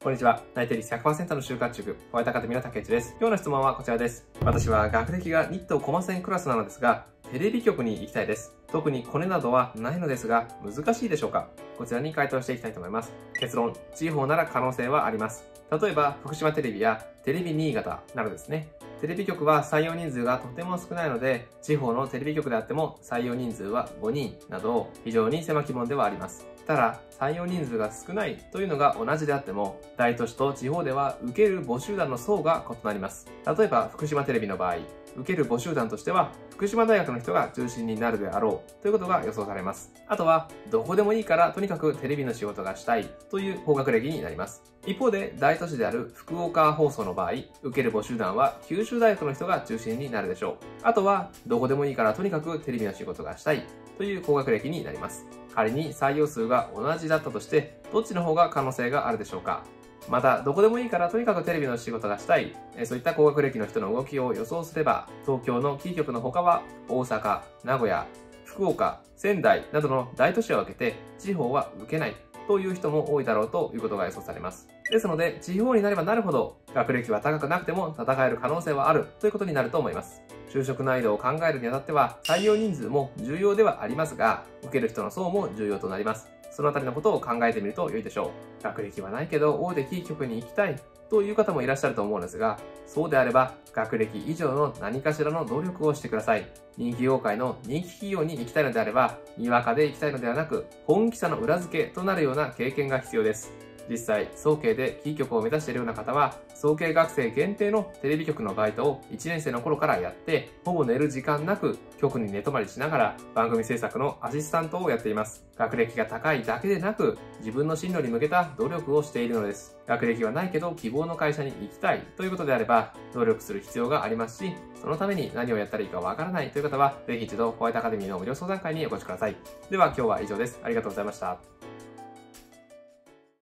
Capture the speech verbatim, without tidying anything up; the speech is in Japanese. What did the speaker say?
こんにちは。内定率 ひゃくパーセント の就活塾、ホワイトアカデミーの竹内です。今日の質問はこちらです。私は学歴が日東コマセンクラスなのですが、テレビ局に行きたいです。特にコネなどはないのですが、難しいでしょうか？こちらに回答していきたいと思います。結論、地方なら可能性はあります。例えば、福島テレビやテレビ新潟などですね。テレビ局は採用人数がとても少ないので、地方のテレビ局であっても採用人数はごにんなど、非常に狭き門ではあります。ただ、採用人数が少ないというのが同じであっても、大都市と地方では受ける募集団の層が異なります。例えば、福島テレビの場合、受ける募集団としては、福島大学の人が中心になるであろうということが予想されます。あとは、どこでもいいからとにかくテレビの仕事がしたいという高学歴になります。一方で、大都市である福岡放送の場合、受ける募集団は九州大学の人が中心になるでしょう。あとは、どこでもいいからとにかくテレビの仕事がしたいという高学歴になります。仮に採用数が同じだったとして、どっちの方が可能性があるでしょうか？また、どこでもいいからとにかくテレビの仕事がしたい、そういった高学歴の人の動きを予想すれば、東京のキー局の他は大阪、名古屋、福岡、仙台などの大都市を挙げて、地方は受けないという人も多いだろうということが予想されます。ですので、地方になればなるほど、学歴は高くなくても戦える可能性はあるということになると思います。就職難易度を考えるにあたっては、採用人数も重要ではありますが、受ける人の層も重要となります。そのあたりのことを考えてみると良いでしょう。学歴はないけど大手キー局に行きたいという方もいらっしゃると思うんですが、そうであれば学歴以上の何かしらの努力をしてください。人気業界の人気企業に行きたいのであれば、にわかで行きたいのではなく、本気さの裏付けとなるような経験が必要です。実際、早慶でキー局を目指しているような方は、早慶学生限定のテレビ局のバイトをいちねん生の頃からやって、ほぼ寝る時間なく局に寝泊まりしながら番組制作のアシスタントをやっています。学歴が高いだけでなく、自分の進路に向けた努力をしているのです。学歴はないけど希望の会社に行きたいということであれば、努力する必要がありますし、そのために何をやったらいいかわからないという方は、ぜひ一度ホワイトアカデミーの無料相談会にお越しください。では今日は以上です。ありがとうございました。